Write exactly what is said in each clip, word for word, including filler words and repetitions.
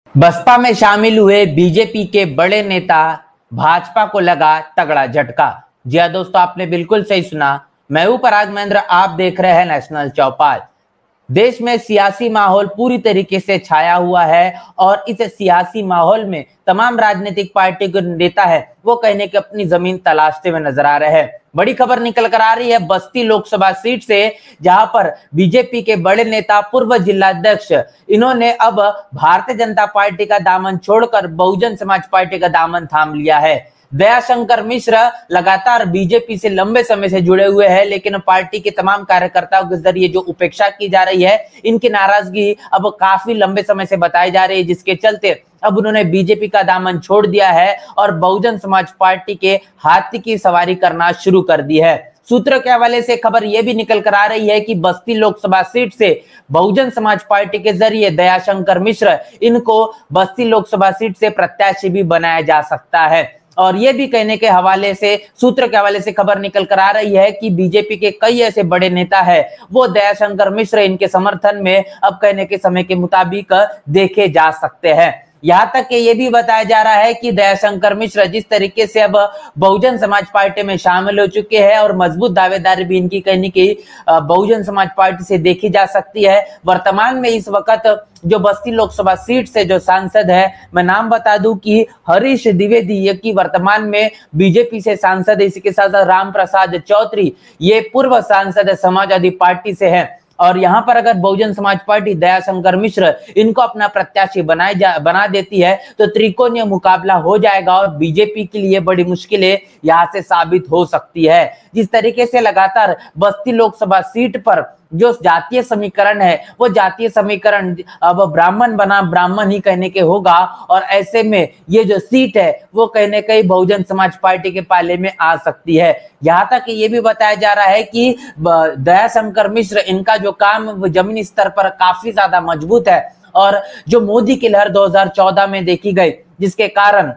बसपा में शामिल हुए बीजेपी के बड़े नेता, भाजपा को लगा तगड़ा झटका। जी हां दोस्तों, आपने बिल्कुल सही सुना। मैं हूं पराग महेंद्र, आप देख रहे हैं नेशनल चौपाल। देश में सियासी माहौल पूरी तरीके से छाया हुआ है और इस सियासी माहौल में तमाम राजनीतिक पार्टी के नेता है वो कहने की अपनी जमीन तलाशते हुए नजर आ रहे हैं। बड़ी खबर निकल कर आ रही है बस्ती लोकसभा सीट से, जहां पर बीजेपी के बड़े नेता पूर्व जिलाध्यक्ष इन्होंने अब भारतीय जनता पार्टी का दामन छोड़कर बहुजन समाज पार्टी का दामन थाम लिया है। दयाशंकर मिश्र लगातार बीजेपी से लंबे समय से जुड़े हुए हैं, लेकिन पार्टी के तमाम कार्यकर्ताओं के जरिए जो उपेक्षा की जा रही है, इनकी नाराजगी अब काफी लंबे समय से बताई जा रही है, जिसके चलते अब उन्होंने बीजेपी का दामन छोड़ दिया है और बहुजन समाज पार्टी के हाथी की सवारी करना शुरू कर दी है। सूत्रों के हवाले से खबर यह भी निकल कर आ रही है कि बस्ती लोकसभा सीट से बहुजन समाज पार्टी के जरिए दयाशंकर मिश्र इनको बस्ती लोकसभा सीट से प्रत्याशी भी बनाया जा सकता है। और ये भी कहने के हवाले से, सूत्र के हवाले से खबर निकल कर आ रही है कि बीजेपी के कई ऐसे बड़े नेता है वो दयाशंकर मिश्र इनके समर्थन में अब कहने के समय के मुताबिक देखे जा सकते हैं। यहां तक कि ये भी बताया जा रहा है कि दयाशंकर मिश्र जिस तरीके से अब बहुजन समाज पार्टी में शामिल हो चुके हैं और मजबूत दावेदारी भी इनकी कहने की बहुजन समाज पार्टी से देखी जा सकती है। वर्तमान में इस वक्त जो बस्ती लोकसभा सीट से जो सांसद है, मैं नाम बता दूं कि हरीश द्विवेदी, ये की वर्तमान में बीजेपी से सांसद है। इसी के साथ राम प्रसाद चौधरी, ये पूर्व सांसद है, समाजवादी पार्टी से है। और यहाँ पर अगर बहुजन समाज पार्टी दयाशंकर मिश्र इनको अपना प्रत्याशी बनाए जा बना देती है तो त्रिकोणीय मुकाबला हो जाएगा और बीजेपी के लिए बड़ी मुश्किलें यहाँ से साबित हो सकती है। जिस तरीके से लगातार बस्ती लोकसभा सीट पर जो जातीय समीकरण है वो जातीय समीकरण अब ब्राह्मण बना ब्राह्मण ही कहने के होगा, और ऐसे में ये जो सीट है वो कहने कहीं बहुजन समाज पार्टी के पाले में आ सकती है। यहाँ तक ये भी बताया जा रहा है कि दयाशंकर मिश्र इनका जो काम जमीनी स्तर पर काफी ज्यादा मजबूत है और जो मोदी की लहर दो हज़ार चौदह में देखी गई, जिसके कारण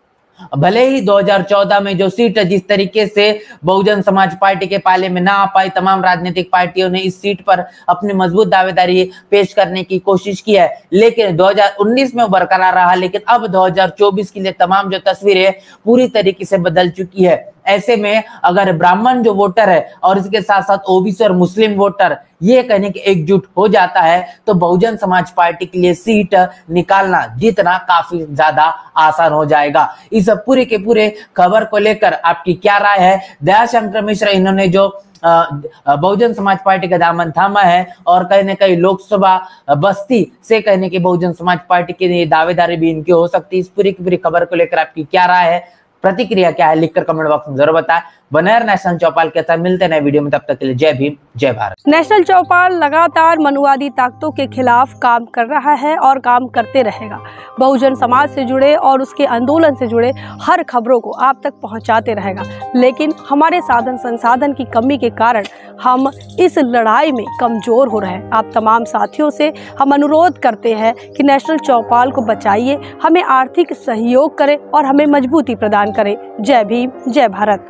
भले ही दो हज़ार चौदह में जो सीट जिस तरीके से बहुजन समाज पार्टी के पाले में ना आ पाई, तमाम राजनीतिक पार्टियों ने इस सीट पर अपनी मजबूत दावेदारी पेश करने की कोशिश की है, लेकिन दो हज़ार उन्नीस में बरकरार रहा। लेकिन अब दो हज़ार चौबीस के लिए तमाम जो तस्वीरें पूरी तरीके से बदल चुकी है। ऐसे में अगर ब्राह्मण जो वोटर है और इसके साथ साथ ओबीसी और मुस्लिम वोटर ये कहने के एकजुट हो जाता है तो बहुजन समाज पार्टी के लिए सीट निकालना जीतना काफी ज्यादा आसान हो जाएगा। इस पूरे के पूरे खबर को लेकर आपकी क्या राय है? दयाशंकर मिश्र इन्होंने जो बहुजन समाज पार्टी का दामन थामा है और कहने कहीं लोकसभा बस्ती से कहने की बहुजन समाज पार्टी की दावेदारी भी इनकी हो सकती है। इस पूरी की पूरी खबर को लेकर आपकी क्या राय है, प्रतिक्रिया क्या है, लिखकर कमेंट बॉक्स में जरूर बताएं। बने नेशनल चौपाल के साथ मिलते हैं वीडियो में, तब तक के लिए जय भीम जय भारत। नेशनल चौपाल लगातार मनुवादी ताकतों के खिलाफ काम कर रहा है और काम करते रहेगा। बहुजन समाज से जुड़े और उसके आंदोलन से जुड़े हर खबरों को आप तक पहुंचाते रहेगा, लेकिन हमारे साधन संसाधन की कमी के कारण हम इस लड़ाई में कमजोर हो रहे हैं। आप तमाम साथियों से हम अनुरोध करते हैं कि नेशनल चौपाल को बचाइए, हमें आर्थिक सहयोग करें और हमें मजबूती प्रदान करें। जय भीम जय भारत।